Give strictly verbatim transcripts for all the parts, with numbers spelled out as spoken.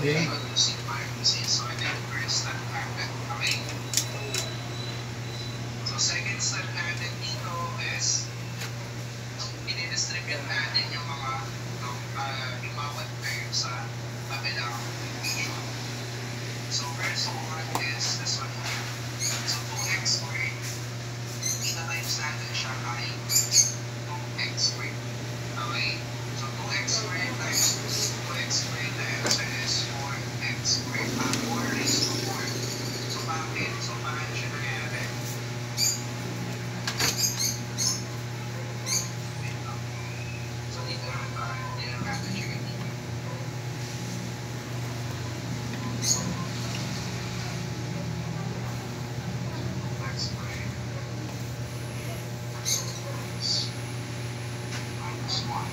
Okay. So, ito yung first step natin. Okay? So, second step natin dito is i-distribute natin yung mga uh, yung bawat term sa kabilang equation. So, first one is this one here. So, two x squared, ita-times natin siya ay two x squared. Okay? So, two x squared times two x squared, the answer is four x squared. Uh, four raised to four. So, bakit? So, paano siya nangyari? So, dito naman tayo. Hindi naman natin siya ganito. So, x squared times minus one.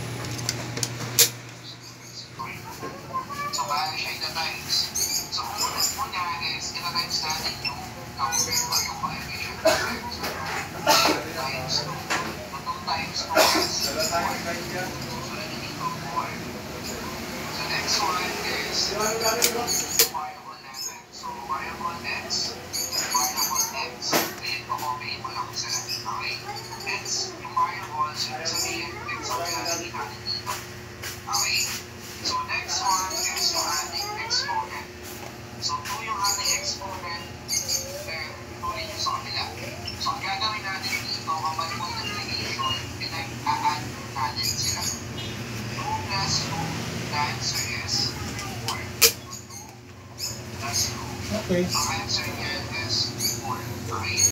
So, paano siya ita-times? So, kung una is, ita-times natin yung counter o yung coefficient natin. So, times two. So, two times two is four. So, nandito four. So, next one is variable natin. So, variable x, variable x. Ayan, kukopiin mo lang sila. Okay? X, yung variable, so, sabihin, x ang lalagay natin dito. Okay? So, next one is yung ating exponent. So, two yung ating exponent, then two rin yung sa kanila. So, ang gagawin natin dito, kapag multiplication, pinag-a-add natin sila. two plus two, the answer is four. two plus two. Okay. Ang